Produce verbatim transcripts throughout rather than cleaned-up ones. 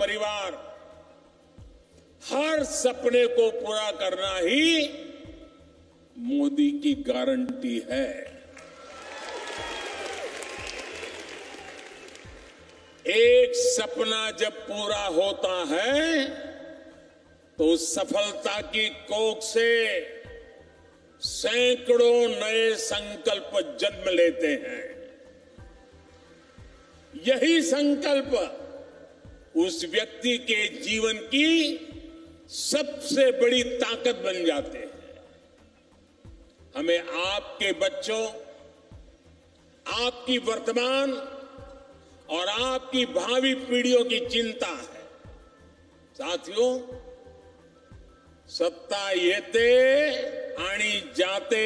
परिवार, हर सपने को पूरा करना ही मोदी की गारंटी है। एक सपना जब पूरा होता है तो सफलता की कोख से सैकड़ों नए संकल्प जन्म लेते हैं। यही संकल्प उस व्यक्ति के जीवन की सबसे बड़ी ताकत बन जाते हैं। हमें आपके बच्चों, आपकी वर्तमान और आपकी भावी पीढ़ियों की चिंता है। साथियों, सत्ता येते आणि जाते,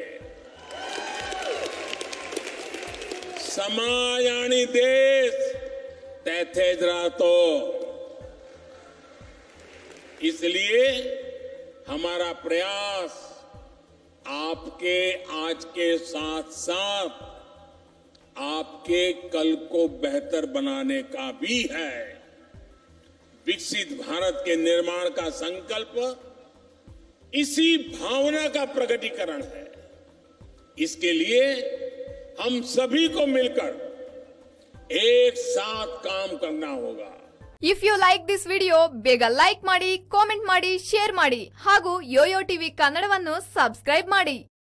समाज आणि देश तेथेच राहतो। इसलिए हमारा प्रयास आपके आज के साथ साथ आपके कल को बेहतर बनाने का भी है। विकसित भारत के निर्माण का संकल्प इसी भावना का प्रकटीकरण है। इसके लिए हम सभी को मिलकर एक साथ काम करना होगा। If you like this video ಬೇಗ ಲೈಕ್ ಮಾಡಿ, ಕಾಮೆಂಟ್ ಮಾಡಿ, ಶೇರ್ ಮಾಡಿ ಹಾಗೂ ಯೋಯೋ ಟಿವಿ ಕನ್ನಡವನ್ನು ಸಬ್ಸ್ಕ್ರೈಬ್ ಮಾಡಿ।